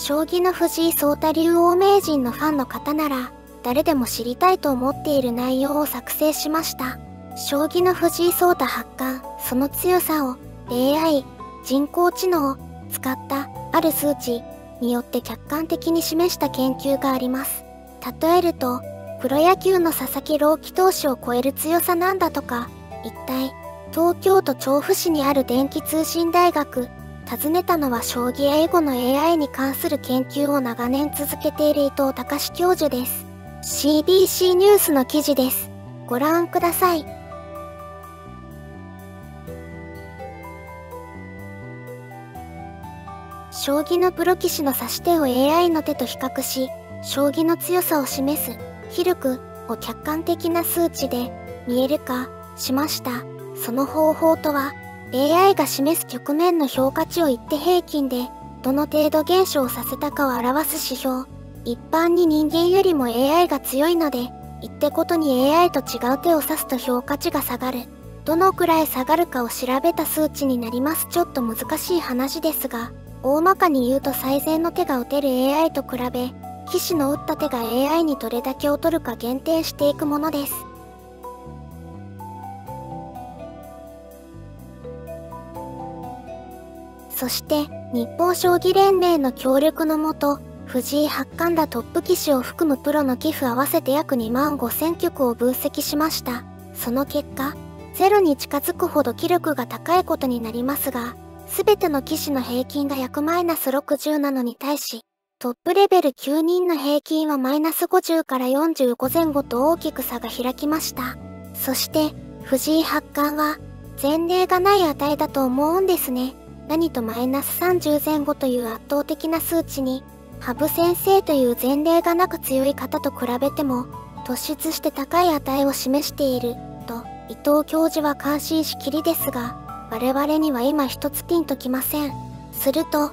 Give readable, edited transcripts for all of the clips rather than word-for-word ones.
将棋の藤井聡太竜王名人のファンの方なら、誰でも知りたいと思っている内容を作成しました。将棋の藤井聡太八冠、その強さを AI、人工知能を使ったある数値によって客観的に示した研究があります。例えると、プロ野球の佐々木朗希投手を超える強さなんだとか、一体、東京都調布市にある電気通信大学、訪ねたのは将棋英語の AI に関する研究を長年続けている伊藤隆教授です。CBC ニュースの記事です。ご覧ください。将棋のプロ棋士の指し手を AI の手と比較し、将棋の強さを示す、ヒルクを客観的な数値で見える化しました。その方法とは、AI が示す局面の評価値を一手平均で、どの程度減少させたかを表す指標。一般に人間よりも AI が強いので、一手ごとに AI と違う手を指すと評価値が下がる。どのくらい下がるかを調べた数値になります。ちょっと難しい話ですが、大まかに言うと最善の手が打てる AI と比べ、棋士の打った手が AI にどれだけ劣るか限定していくものです。そして、日本将棋連盟の協力のもと、藤井八冠らトップ棋士を含むプロの棋譜合わせて約2万5000局を分析しました。その結果、ゼロに近づくほど棋力が高いことになりますが、すべての棋士の平均が約-60なのに対し、トップレベル9人の平均は-50から45前後と大きく差が開きました。そして、藤井八冠は、前例がない値だと思うんですね。何と-30前後という圧倒的な数値に、羽生先生という前例がなく強い方と比べても、突出して高い値を示している、と、伊藤教授は感心しきりですが、我々には今一つピンときません。すると、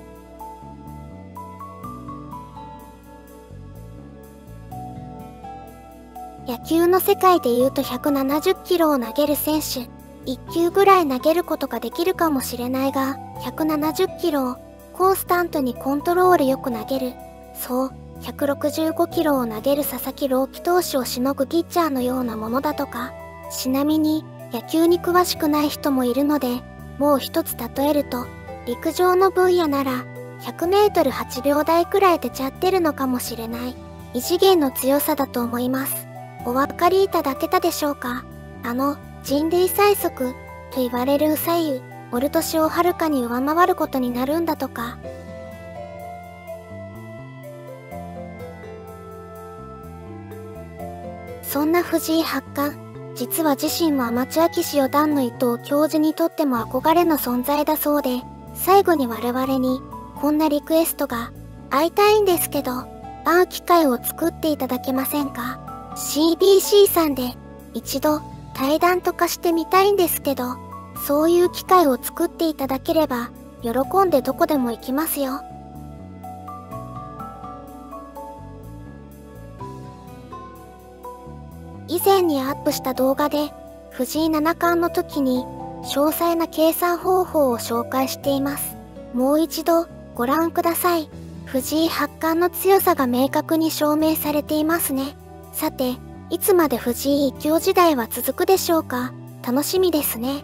野球の世界で言うと170キロを投げる選手、1球ぐらい投げることができるかもしれないが、170キロをコンスタントにコントロールよく投げる。そう、165キロを投げる佐々木朗希投手をしのぐピッチャーのようなものだとか。ちなみに、野球に詳しくない人もいるので、もう一つ例えると、陸上の分野なら、100メートル8秒台くらい出ちゃってるのかもしれない。異次元の強さだと思います。お分かりいただけたでしょうか？人類最速と言われるウサイウ、ボルト氏をはるかに上回ることになるんだとか。そんな藤井八冠、実は自身もアマチュア棋士四段の伊藤教授にとっても憧れの存在だそうで、最後に我々にこんなリクエストが、会いたいんですけど、会う機会を作っていただけませんか？ CBC さんで一度対談とかしてみたいんですけど、そういう機会を作っていただければ、喜んでどこでも行きますよ。以前にアップした動画で、藤井七冠の時に、詳細な計算方法を紹介しています。もう一度、ご覧ください。藤井八冠の強さが明確に証明されていますね。さて、いつまで藤井一強時代は続くでしょうか？楽しみですね。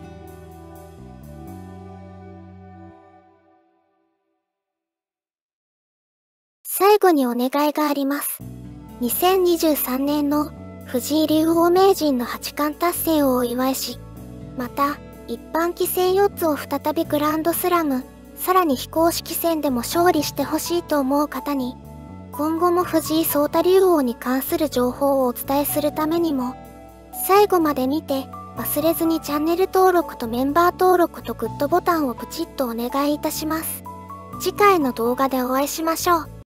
最後にお願いがあります。2023年の藤井竜王名人の八冠達成をお祝いし、また、一般棋戦4つを再びグランドスラム、さらに非公式戦でも勝利してほしいと思う方に、今後も藤井聡太竜王に関する情報をお伝えするためにも、最後まで見て、忘れずにチャンネル登録とメンバー登録とグッドボタンをプチッとお願いいたします。次回の動画でお会いしましょう。